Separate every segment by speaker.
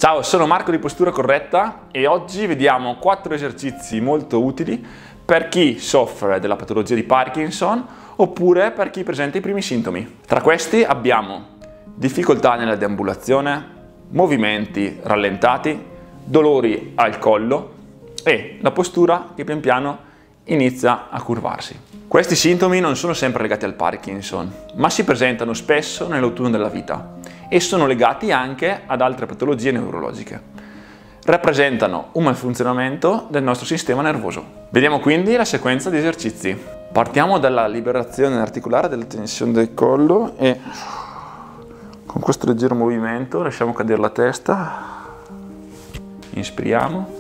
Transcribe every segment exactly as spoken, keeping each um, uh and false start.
Speaker 1: Ciao, sono Marco di Postura Corretta e oggi vediamo quattro esercizi molto utili per chi soffre della patologia di Parkinson oppure per chi presenta i primi sintomi. Tra questi abbiamo difficoltà nella deambulazione, movimenti rallentati, dolori al collo e la postura che pian piano inizia a curvarsi. Questi sintomi non sono sempre legati al Parkinson, ma si presentano spesso nell'autunno della vita e sono legati anche ad altre patologie neurologiche. Rappresentano un malfunzionamento del nostro sistema nervoso. Vediamo quindi la sequenza di esercizi. Partiamo dalla liberazione articolare, della tensione del collo e con questo leggero movimento lasciamo cadere la testa, inspiriamo,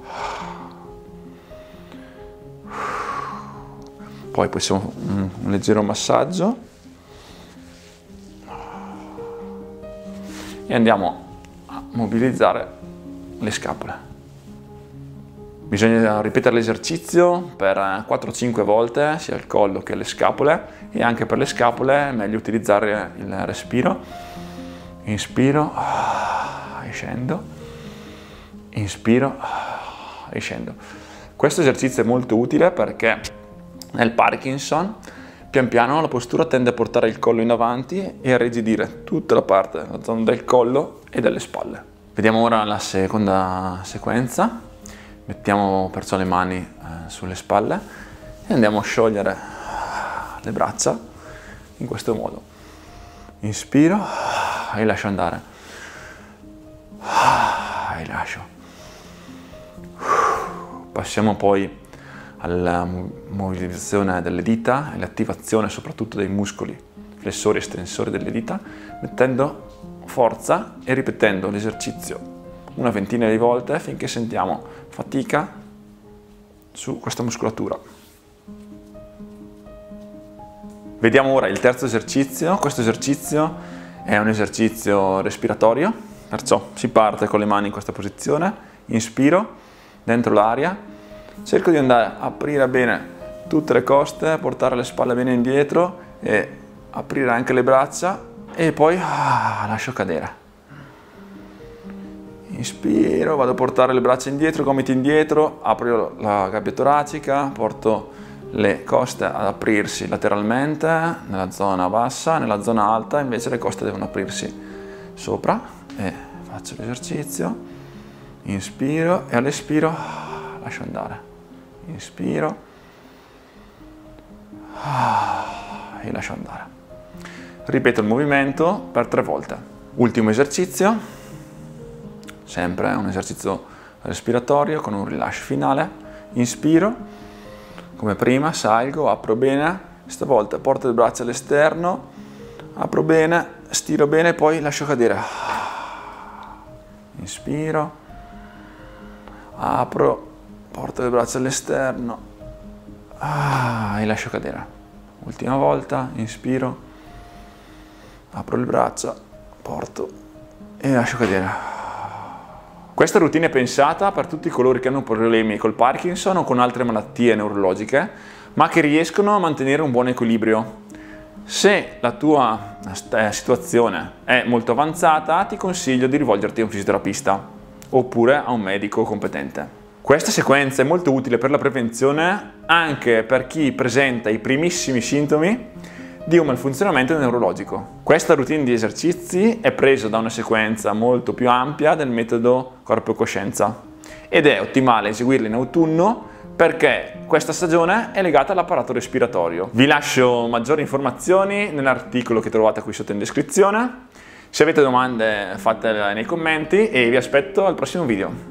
Speaker 1: poi possiamo un, un leggero massaggio e andiamo a mobilizzare le scapole. Bisogna ripetere l'esercizio per quattro cinque volte, sia il collo che le scapole, e anche per le scapole è meglio utilizzare il respiro. Inspiro e scendo, inspiro e scendo. Questo esercizio è molto utile perché nel Parkinson pian piano la postura tende a portare il collo in avanti e a rigidire tutta la parte, la zona del collo e delle spalle. Vediamo ora la seconda sequenza. Mettiamo perciò le mani eh, sulle spalle e andiamo a sciogliere le braccia in questo modo. Inspiro e lascio andare. E lascio. Passiamo poi alla mobilizzazione delle dita e l'attivazione soprattutto dei muscoli flessori e estensori delle dita, mettendo forza e ripetendo l'esercizio una ventina di volte finché sentiamo fatica su questa muscolatura. Vediamo ora il terzo esercizio. Questo esercizio è un esercizio respiratorio, perciò si parte con le mani in questa posizione, inspiro dentro l'aria, cerco di andare a aprire bene tutte le coste, portare le spalle bene indietro e aprire anche le braccia e poi ah, lascio cadere. Inspiro, vado a portare le braccia indietro, gomiti indietro, apro la gabbia toracica, porto le coste ad aprirsi lateralmente nella zona bassa, nella zona alta invece le coste devono aprirsi sopra e faccio l'esercizio. Inspiro e all'espiro lascio andare. Inspiro e lascio andare. Ripeto il movimento per tre volte. Ultimo esercizio, sempre un esercizio respiratorio con un rilascio finale. Inspiro, come prima, salgo, apro bene, stavolta porto le braccia all'esterno, apro bene, stiro bene, poi lascio cadere. Inspiro, apro, porto le braccia all'esterno ah, e lascio cadere. Ultima volta, inspiro, apro le braccia, porto e lascio cadere. Questa routine è pensata per tutti coloro che hanno problemi col Parkinson o con altre malattie neurologiche, ma che riescono a mantenere un buon equilibrio. Se la tua situazione è molto avanzata, ti consiglio di rivolgerti a un fisioterapista oppure a un medico competente. Questa sequenza è molto utile per la prevenzione anche per chi presenta i primissimi sintomi di un malfunzionamento neurologico. Questa routine di esercizi è presa da una sequenza molto più ampia del metodo corpo-coscienza ed è ottimale eseguirla in autunno perché questa stagione è legata all'apparato respiratorio. Vi lascio maggiori informazioni nell'articolo che trovate qui sotto in descrizione. Se avete domande fatele nei commenti e vi aspetto al prossimo video.